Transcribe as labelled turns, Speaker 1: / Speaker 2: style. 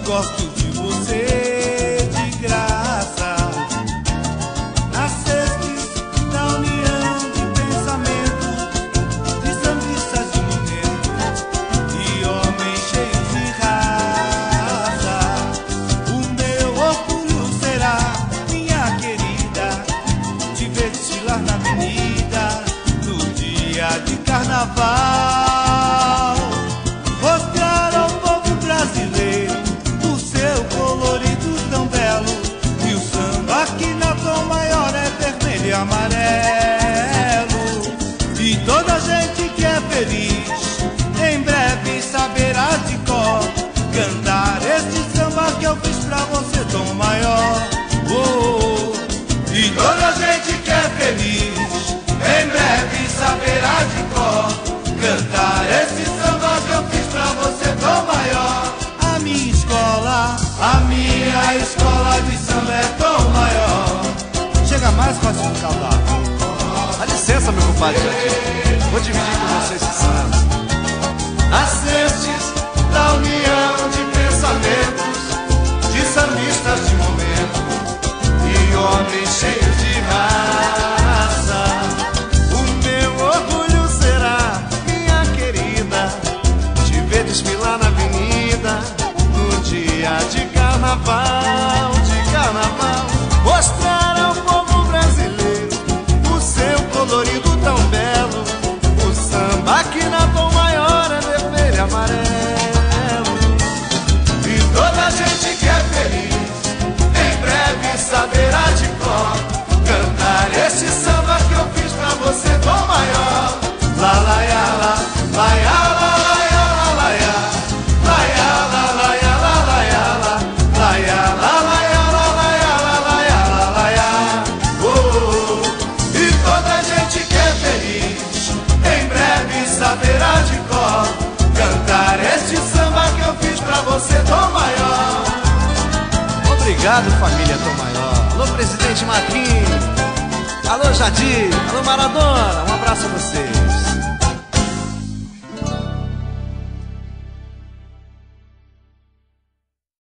Speaker 1: gosto de você de graça. Nascestes da união de pensamentos, de sambistas de momento e homens cheios de raça. O meu orgulho será, minha querida, te ver desfilar na avenida no dia de carnaval. Mostrar ao povo brasileiro o seu colorido tão belo, e o samba que na Tom Maior é vermelho e amarelo. E toda a gente que é feliz em breve saberá de cor cantar este samba que eu fiz pra você, Tom Maior. Oh, oh. E toda a gente que é feliz em breve saberá de cor cantar este samba que eu fiz pra você, Tom Maior. A minha escola de samba é Tom Maior. Chega mais, Rosinho Caldato.
Speaker 2: Dá licença, meu compadre Jardim, vou dividir com você esse samba.
Speaker 1: Nascestes da união de pensamentos, de sambistas de momento e homens cheios de raça.
Speaker 2: O meu orgulho será, minha querida, te ver desfilar na avenida no dia de carnaval, mostrar ao povo brasileiro o seu colorido tão belo, o samba que na Tom Maior é vermelho e amarelo.
Speaker 1: E toda a gente que é feliz em breve saberá de cor cantar esse samba que eu fiz pra você, Tom Maior. La la ya la, la ya la, la ya la, la ya, la ya la, la ya la, la ya la, la ya la, la ya la, la ya la, la ya la, la ya. Oh, oh, oh. E toda a gente que é feliz em breve saberá de cor cantar este samba que eu fiz pra você, Tom Maior.
Speaker 2: Obrigado, família Tom Maior. Alô, presidente Marquinhos. Alô, Jadir. Alô, Maradona. Um abraço a vocês.